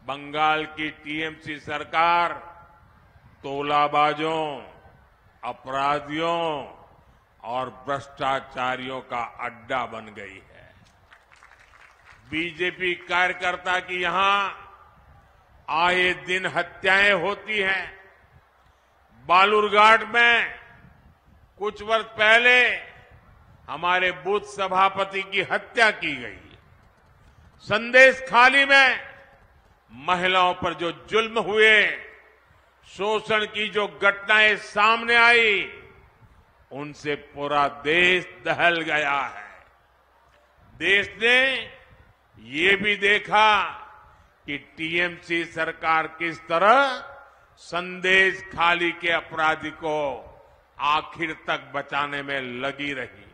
बंगाल की टीएमसी सरकार तोलाबाजों, अपराधियों और भ्रष्टाचारियों का अड्डा बन गई है। बीजेपी कार्यकर्ता की यहां आए दिन हत्याएं होती हैं। बालूरघाट में कुछ वर्ष पहले हमारे बूथ सभापति की हत्या की गई। संदेश खाली में महिलाओं पर जो जुल्म हुए, शोषण की जो घटनाएं सामने आई, उनसे पूरा देश दहल गया है। देश ने ये भी देखा कि टीएमसी सरकार किस तरह संदेश खाली के अपराधी को आखिर तक बचाने में लगी रही।